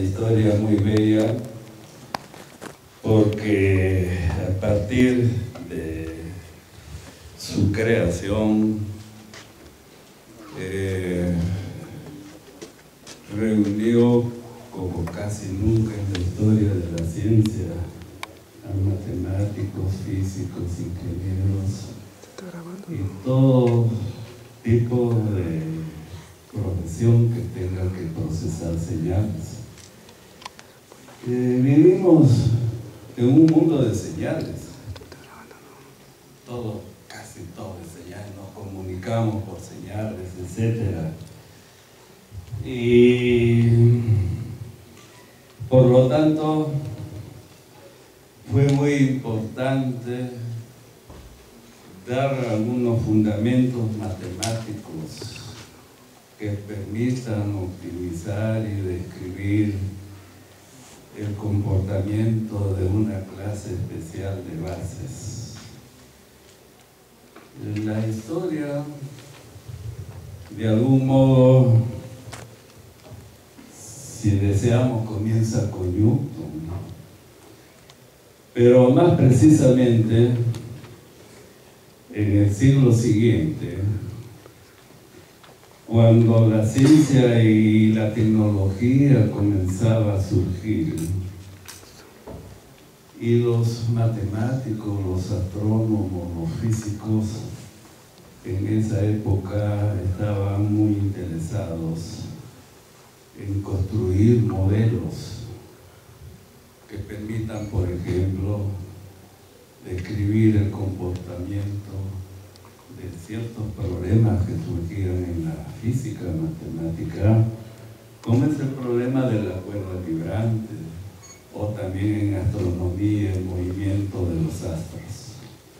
historia muy bella porque a partir de su creación reunió como casi nunca en la historia de la ciencia a matemáticos, físicos, ingenieros y todo tipo de profesión que tenga que procesar señales. Vivimos en un mundo de señales. Todo, casi todo es señal, nos comunicamos por señales, etc. Y por lo tanto fue muy importante dar algunos fundamentos matemáticos que permitan optimizar y describir el comportamiento de una clase especial de bases. La historia, de algún modo, si deseamos, comienza con Newton, ¿no? Pero más precisamente, en el siglo siguiente, cuando la ciencia y la tecnología comenzaba a surgir y los matemáticos, los astrónomos, los físicos en esa época estaban muy interesados en construir modelos que permitan, por ejemplo, describir el comportamiento de ciertos problemas que surgían en la física matemática, como es el problema de la cuerda vibrante, o también en astronomía el movimiento de los astros.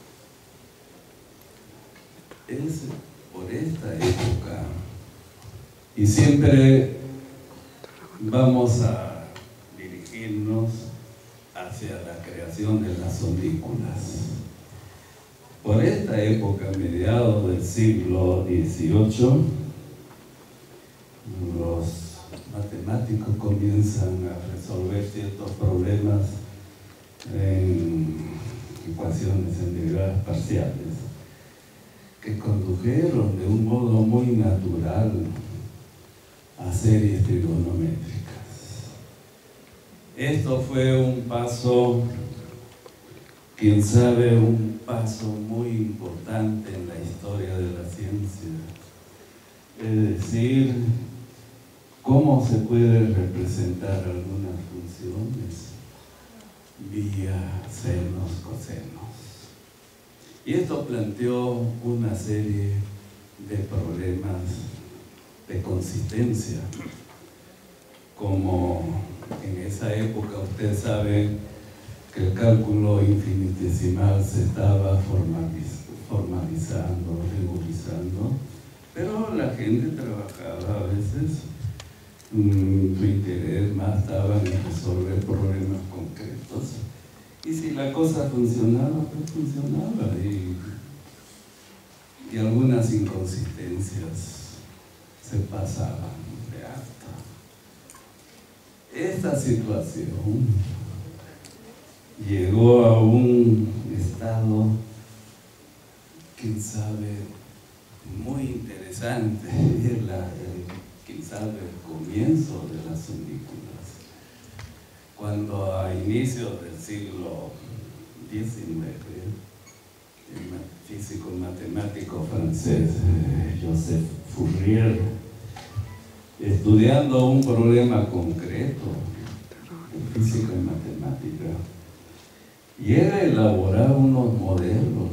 Es por esta época, y siempre vamos a dirigirnos hacia la creación de las sonículas. Por esta época, mediados del siglo XVIII, los matemáticos comienzan a resolver ciertos problemas en ecuaciones en derivadas parciales que condujeron de un modo muy natural a series trigonométricas. Esto fue un paso, quién sabe, un paso muy importante en la historia de la ciencia. Es decir, cómo se puede representar algunas funciones vía senos, cosenos. Y esto planteó una serie de problemas de consistencia, como en esa época usted sabe que el cálculo infinitesimal se estaba formalizando, rigorizando, pero la gente trabajaba a veces, su interés más estaba en resolver problemas concretos, y si la cosa funcionaba, pues funcionaba, y algunas inconsistencias se pasaban de alto. Esta situación llegó a un estado, quién sabe, muy interesante, quién sabe, el comienzo de las sonículas. Cuando a inicios del siglo XIX, el físico matemático francés Joseph Fourier, estudiando un problema concreto en física y matemática, llega a elaborar unos modelos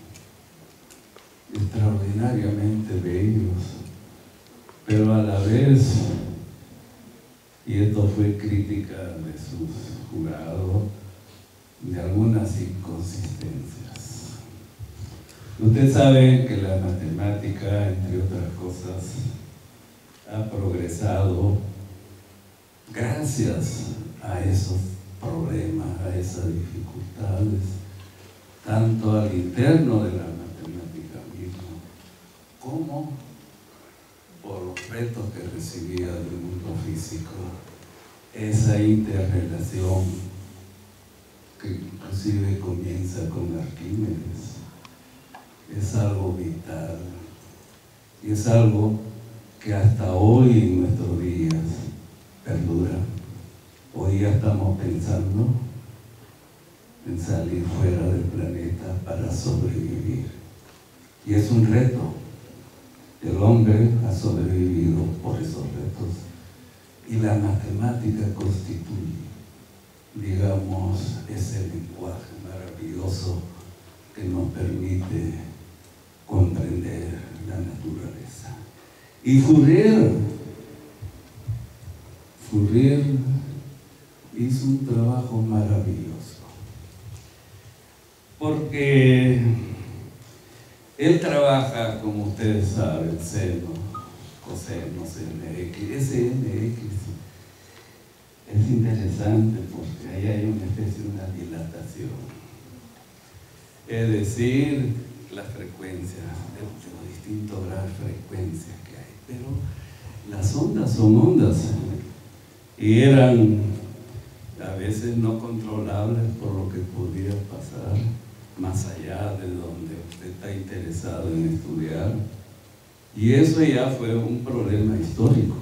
extraordinariamente bellos, pero a la vez, y esto fue crítica de sus jurados, de algunas inconsistencias. Usted sabe que la matemática, entre otras cosas, ha progresado gracias a esos problemas, a esas dificultades, tanto al interno de la matemática misma, como por los retos que recibía del mundo físico esa interrelación que inclusive comienza con Arquímedes, es algo vital y es algo que hasta hoy en nuestros días perdura. Hoy ya estamos pensando en salir fuera del planeta para sobrevivir. Y es un reto. El hombre ha sobrevivido por esos retos. Y la matemática constituye, digamos, ese lenguaje maravilloso que nos permite comprender la naturaleza. Y Fourier hizo un trabajo maravilloso, porque él trabaja, como ustedes saben, seno, coseno, mx. Ese mx es interesante porque ahí hay una especie de una dilatación. Es decir, las frecuencias, de los distintos grados de frecuencias que hay. Pero las ondas son ondas y eran a veces no controlables por lo que podía pasar más allá de donde usted está interesado en estudiar. Y eso ya fue un problema histórico.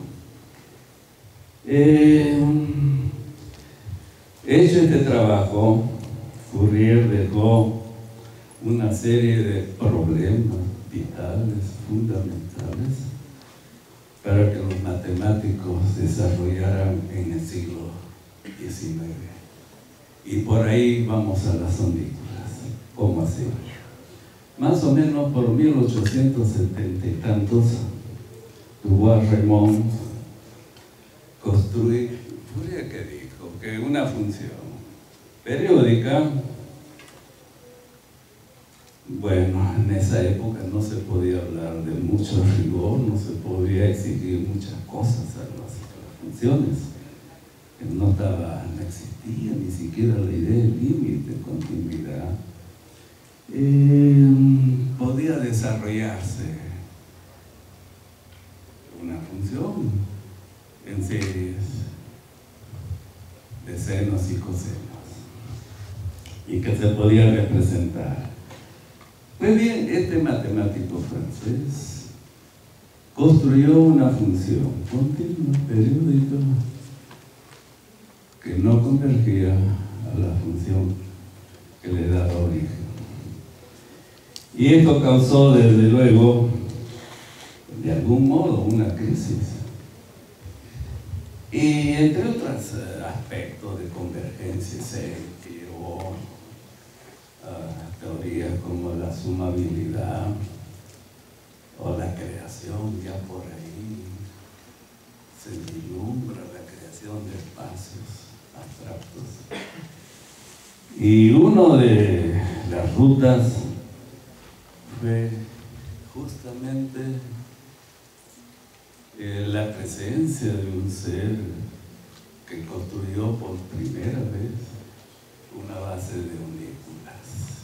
Hecho este trabajo, Fourier dejó una serie de problemas vitales, fundamentales, para que los matemáticos desarrollaran en el siglo XIX. Y por ahí vamos a las ondículas. ¿Cómo así? Más o menos por 1870 y tantos, Dubois-Reymond construye, Fourier que dijo que una función periódica, bueno, en esa época no se podía hablar de mucho rigor, no se podía exigir muchas cosas a las funciones. No existía ni siquiera la idea de límite, continuidad. Podía desarrollarse una función en series de senos y cosenos y que se podía representar. Pues bien, este matemático francés construyó una función continua, periódica, que no convergía a la función que le daba origen. Y esto causó, desde luego, de algún modo, una crisis. Y entre otros aspectos de convergencia se llevó teorías como la sumabilidad o la creación, ya por ahí se vislumbra la creación de espacios abstractos. Y una de las rutas fue justamente la presencia de un ser que construyó por primera vez una base de unículas.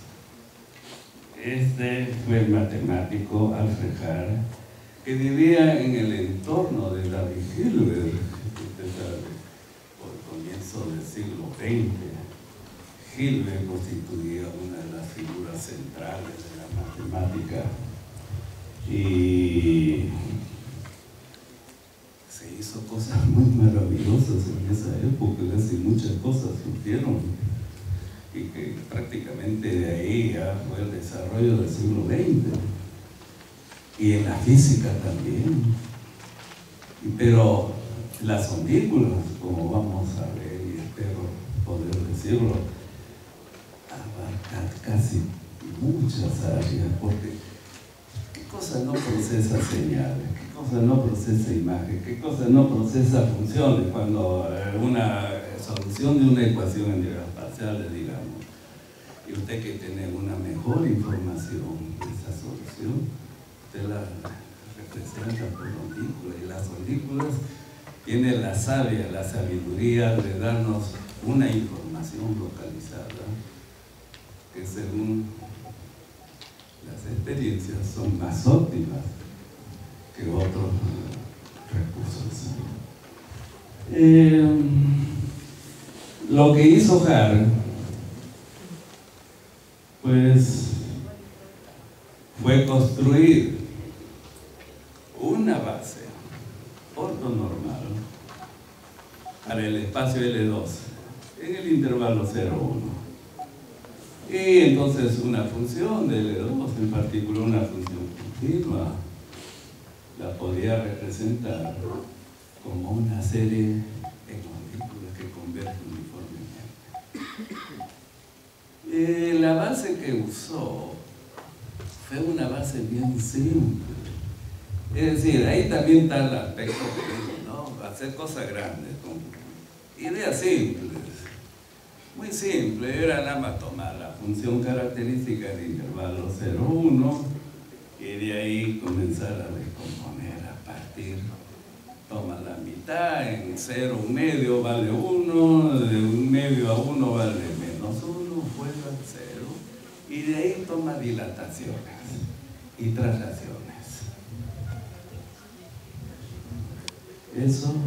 Este fue el matemático Alfred Haar, que vivía en el entorno de David Hilbert, usted sabe, por el comienzo del siglo XX. Hilbert constituía una de las figuras centrales de la matemática y se hizo cosas muy maravillosas en esa época, casi muchas cosas surgieron y que prácticamente de ahí ya fue el desarrollo del siglo XX y en la física también. Pero las ondículas, como vamos a ver y espero poder decirlo, abarcan casi muchas áreas, porque ¿qué cosa no procesa señales? ¿Qué cosa no procesa imagen? ¿Qué cosa no procesa funciones? Cuando una solución de una ecuación en derivadas parciales, digamos, y usted que tiene una mejor información de esa solución, usted la representa por ondículas, y las ondículas tienen la sabiduría de darnos una información localizada que según las experiencias son más óptimas que otros recursos. Lo que hizo Hare, pues, fue construir una base ortonormal para el espacio L2 en el intervalo 0,1. Y entonces una función de L2, en particular una función continua, la podía representar como una serie de partículas que convergen uniformemente. La base que usó fue una base bien simple. Es decir, ahí también está el aspecto de, ¿no?, hacer cosas grandes, con ideas simples, muy simple. Era nada más tomar la función característica del intervalo 0,1 y de ahí comenzar a descomponer a partir. Toma la mitad, en 0, 1/2 vale 1, de 1/2 a 1 vale -1, vuelve al 0, y de ahí toma dilataciones y traslaciones. Eso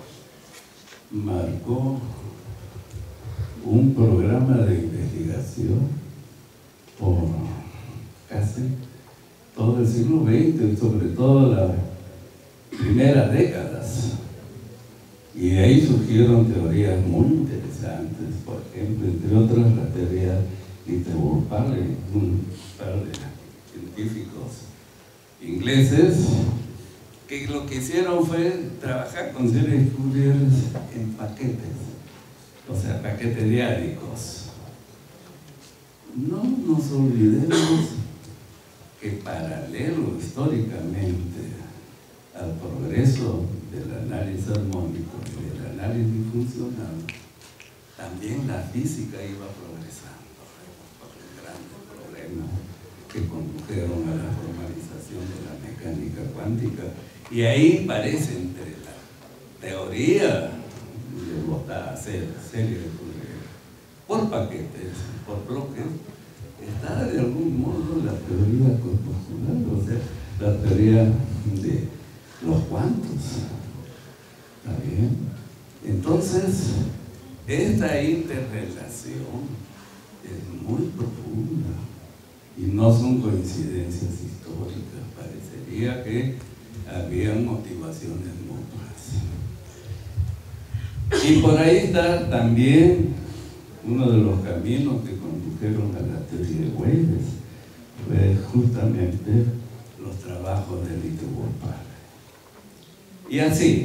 marcó un programa de investigación por casi todo el siglo XX, sobre todo las primeras décadas. Y de ahí surgieron teorías muy interesantes, por ejemplo, entre otras, la teoría de Interburpale, un par de científicos ingleses que lo que hicieron fue trabajar con series Fourier en paquetes, o sea, paquetes diádicos. No nos olvidemos que paralelo históricamente al progreso del análisis armónico y del análisis funcional, también la física iba progresando por los grandes problemas que condujeron a la formalización de la mecánica cuántica. Y ahí parece, entre la teoría de botar serie de Fourier por paquetes, por bloques, está de algún modo la teoría corpuscular, o sea, la teoría de los cuantos. ¿Está bien? Entonces, esta interrelación es muy profunda y no son coincidencias históricas. Parecería que habían motivaciones mutuas. Y por ahí está también uno de los caminos que condujeron a la teoría de Weibull, fue justamente los trabajos de Interburpale. Y así,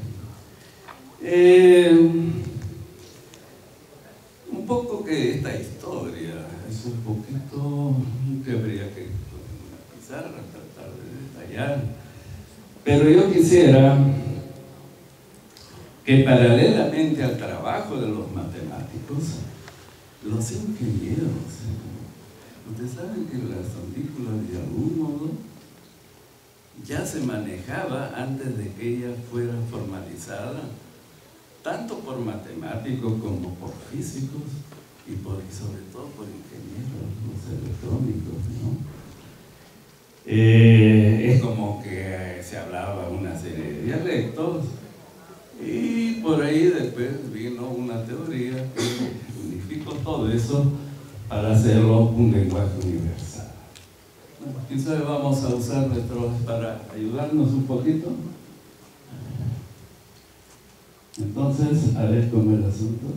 un poco que esta historia es un poquito que habría que analizar, tratar de detallar, pero yo quisiera que paralelamente al trabajo de los matemáticos, los ingenieros, ustedes saben que la partículas de algún modo ya se manejaba antes de que ella fuera formalizada, tanto por matemáticos como por físicos y sobre todo por ingenieros, los electrónicos, ¿no? Es como que se hablaba una serie de dialectos y por ahí después vino una teoría que unificó todo eso para hacerlo un lenguaje universal. Bueno, quién sabe, vamos a usar nuestros para ayudarnos un poquito. Entonces, a ver cómo es el asunto.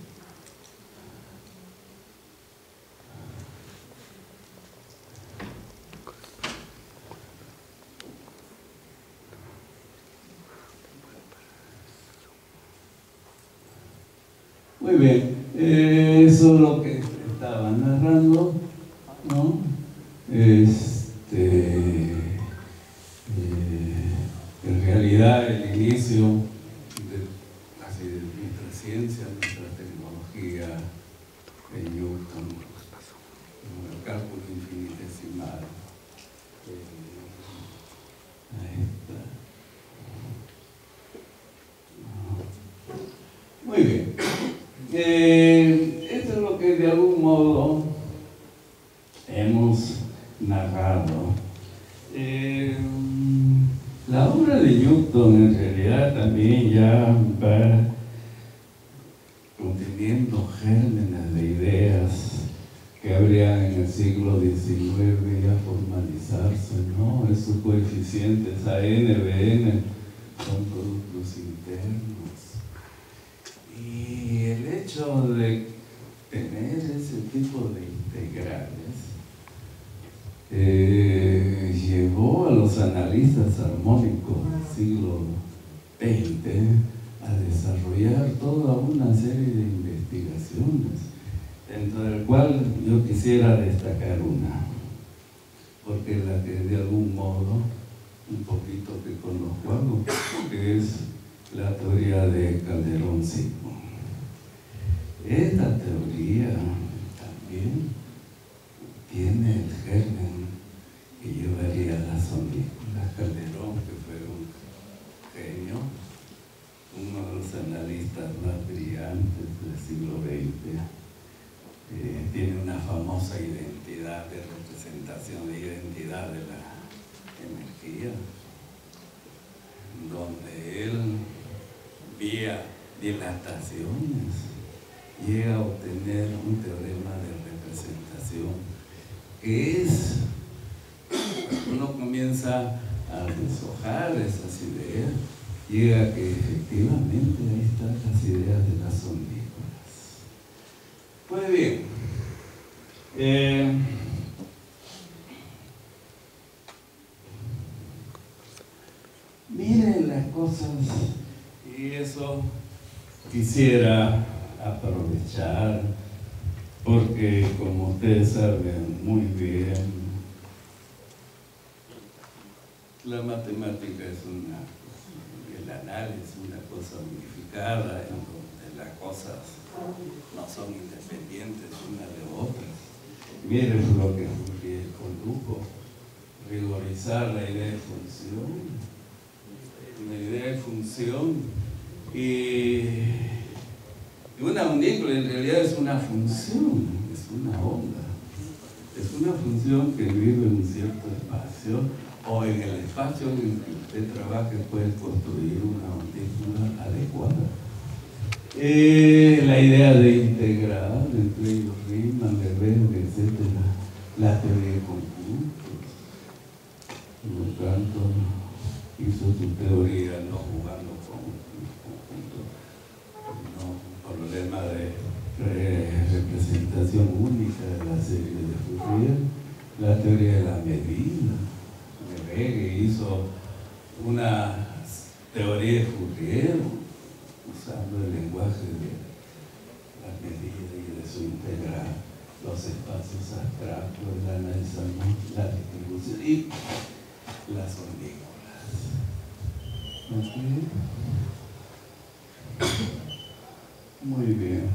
Muy bien, eso es lo que estaba narrando, ¿no? En realidad el inicio de nuestra ciencia, nuestra tecnología, de Newton, el cálculo infinitesimal. Ahí está. Muy bien. Esto es lo que de algún modo hemos narrado. La obra de Newton en realidad también ya va conteniendo gérmenes de ideas que habrían en el siglo XIX ya formalizarse, ¿no? Esos coeficientes A-N, B-N son productos internos. Y el hecho de tener ese tipo de integrales llevó a los analistas armónicos del siglo XX a desarrollar toda una serie de investigaciones, dentro del cual yo quisiera destacar una, porque la que de algún modo, un poquito que conozco algo, que es la teoría de Calderón-Zygmund. Esta teoría también tiene el germen que llevaría a las sonículas. Calderón, que fue un genio, uno de los analistas más brillantes del siglo XX, tiene una famosa identidad de representación, de identidad de la energía, donde él, vía dilataciones, llega a obtener un teorema de representación que es, uno comienza a deshojar esas ideas, llega a que efectivamente ahí están las ideas de las sonículas. Pues bien, miren las cosas, y eso quisiera aprovechar, porque como ustedes saben muy bien, la matemática es el análisis, una cosa unificada, en donde las cosas no son independientes unas de otras. Miren lo que Fourier condujo, rigorizar la idea de función, una idea de función, y una unícula en realidad es una función, es una onda, es una función que vive en un cierto espacio, o en el espacio en el que usted trabaje puede construir una unícula adecuada. La idea de integrar, entre ellos Riemann, Lebesgue, etc., la teoría de conjuntos. Por lo tanto, hizo su teoría no jugando con conjuntos, no un problema de representación única de la serie de Fourier, la teoría de la medida. Lebesgue hizo una teoría de Fourier usando el lenguaje de la medida y de su integral, los espacios abstractos, el analizamos la distribución y las sonículas. ¿Okay? Muy bien.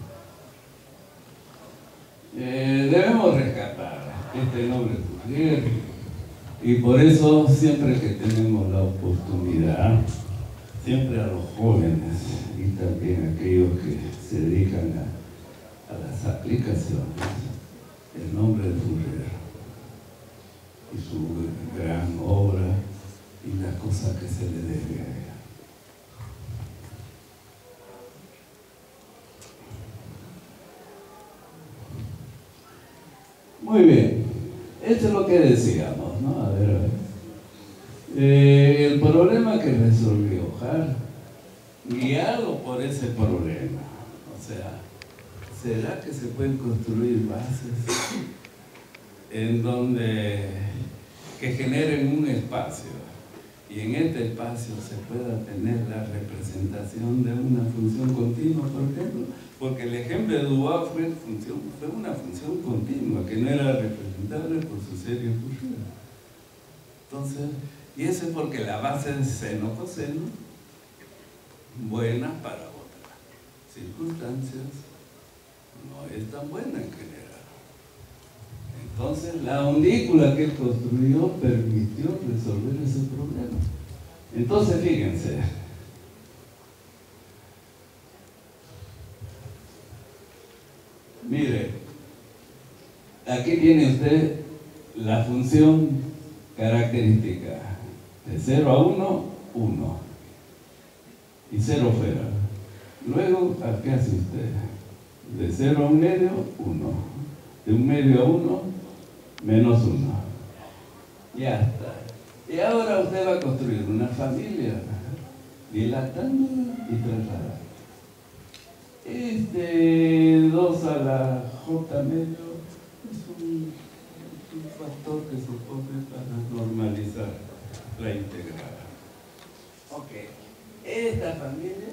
Debemos rescatar este nombre Fourier, y por eso siempre que tenemos la oportunidad, siempre a los jóvenes y también a aquellos que se dedican a las aplicaciones, el nombre de Fourier y su gran obra y las cosas que se le debe a ella. Muy bien, esto es lo que decíamos, ¿no? A ver. El problema que resolvió Hart, guiado por ese problema, o sea, ¿será que se pueden construir bases en donde que generen un espacio y en este espacio se pueda tener la representación de una función continua, por ejemplo? Porque el ejemplo de Dubois fue una función continua que no era representable por su serie Fourier. Entonces, y eso es porque la base de seno-coseno, buena para otras circunstancias, no es tan buena en general. Entonces, la unícula que él construyó permitió resolver ese problema. Entonces, fíjense, mire, aquí tiene usted la función característica De 0 a 1, 1. Y 0 fuera. Luego, ¿qué hace usted? De 0 a 1 medio, 1. De 1 medio a 1, menos 1. Ya está. Y ahora usted va a construir una familia, dilatándola y trasladando. 2 a la J medio es un factor que se pone para normalizar la integrada. Ok. Esta familia,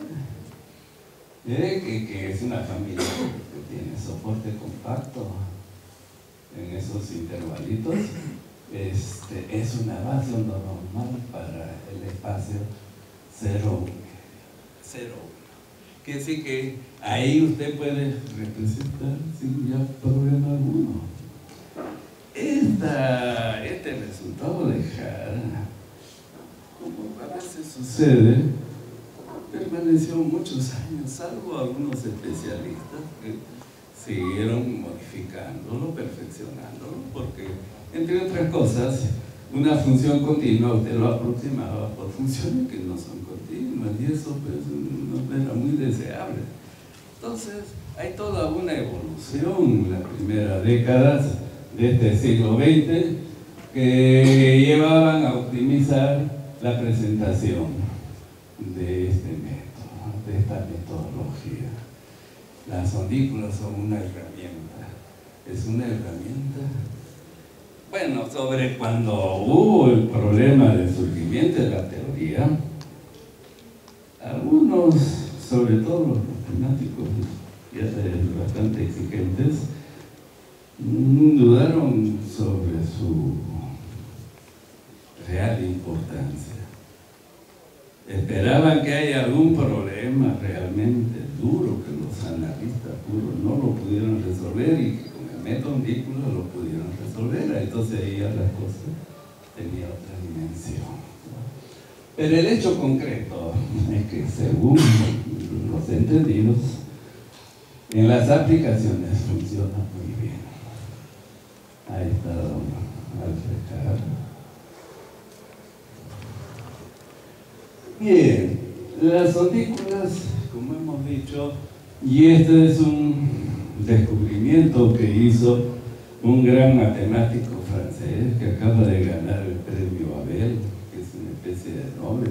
que es una familia que tiene soporte compacto en esos intervalitos, es una base normal para el espacio 0, 1. Quiere decir que ahí usted puede representar sin ya problema alguno. Este resultado de Jara, como a veces sucede, permaneció muchos años, salvo algunos especialistas que siguieron modificándolo, perfeccionándolo, porque, entre otras cosas, una función continua usted lo aproximaba por funciones que no son continuas, y eso pues no era muy deseable. Entonces, hay toda una evolución en las primeras décadas de este siglo XX que llevaban a optimizar la presentación de este método, de esta metodología. Las sondículas son una herramienta. Es una herramienta. Bueno, sobre cuando hubo el problema del surgimiento de la teoría, algunos, sobre todo los matemáticos, ya bastante exigentes, dudaron sobre su real importancia. Esperaban que haya algún problema realmente duro que los analistas puros no lo pudieron resolver y que con el método ondícula lo pudieron resolver. Entonces ahí ya las cosas tenían otra dimensión. Pero el hecho concreto es que según los entendidos, en las aplicaciones funciona muy bien. Ahí está don Alfred Jara. Bien, las sondículas, como hemos dicho, y este es un descubrimiento que hizo un gran matemático francés que acaba de ganar el premio Abel, que es una especie de Nobel,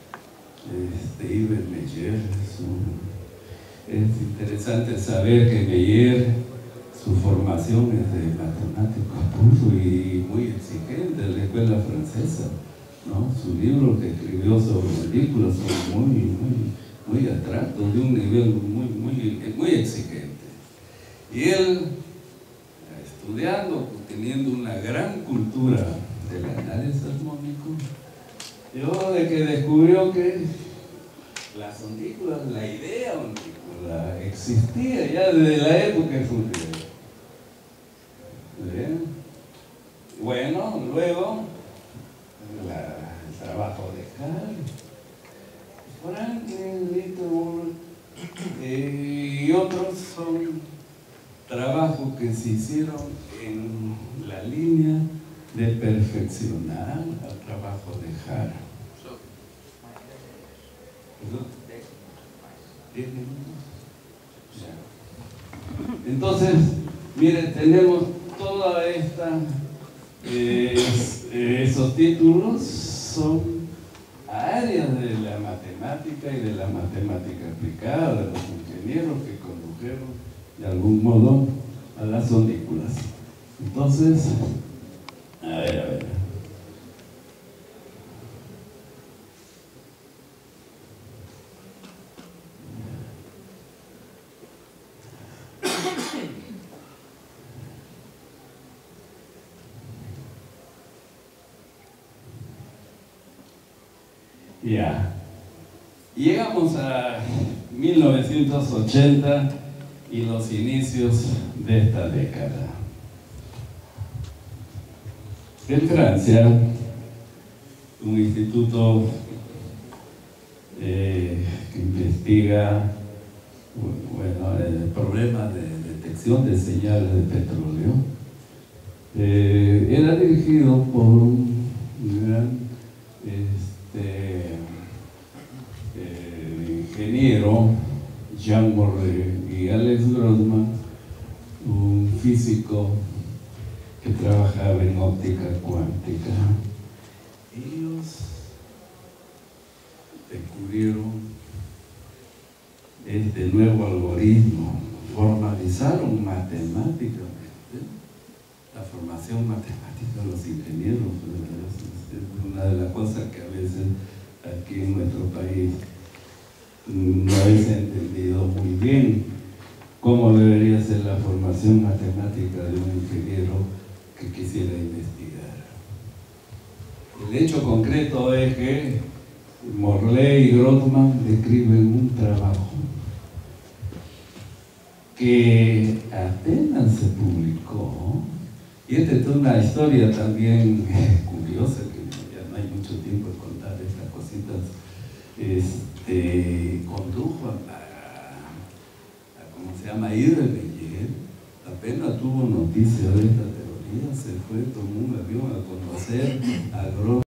Yves Meyer. Es interesante saber que Meyer, su formación es de matemático puro y muy exigente de la escuela francesa, ¿no? Sus libros que escribió sobre películas son muy abstractos, de un nivel muy exigente. Y él, estudiando, teniendo una gran cultura del análisis armónico, llegó de que descubrió que las ondículas, la idea ondícula, existía ya desde la época de Fourier. ¿Bien? Bueno, luego el trabajo de Franklin, Littlewood y otros son trabajos que se hicieron en la línea de perfeccionar el trabajo de Jara. Entonces, miren, tenemos toda esta, esos títulos son áreas de la matemática y de la matemática aplicada, de los ingenieros que condujeron de algún modo a las sondículas. Entonces, a ver. Ya. Llegamos a 1980 y los inicios de esta década. En Francia, un instituto que investiga el problema de detección de señales de petróleo, era dirigido por un gran Jean Morlet y Alex Grossman, un físico que trabajaba en óptica cuántica. Ellos descubrieron este nuevo algoritmo, formalizaron matemáticamente la formación matemática de los ingenieros. Es una de las cosas que a veces aquí en nuestro país no es entendido muy bien cómo debería ser la formación matemática de un ingeniero que quisiera investigar. El hecho concreto es que Morlet y Grossman escriben un trabajo que apenas se publicó, y esta es una historia también curiosa, que ya no hay mucho tiempo de contar estas cositas. Condujo a ¿cómo se llama? Irving, apenas tuvo noticia de esta teoría, se fue, tomó un avión a conocer a Grossman.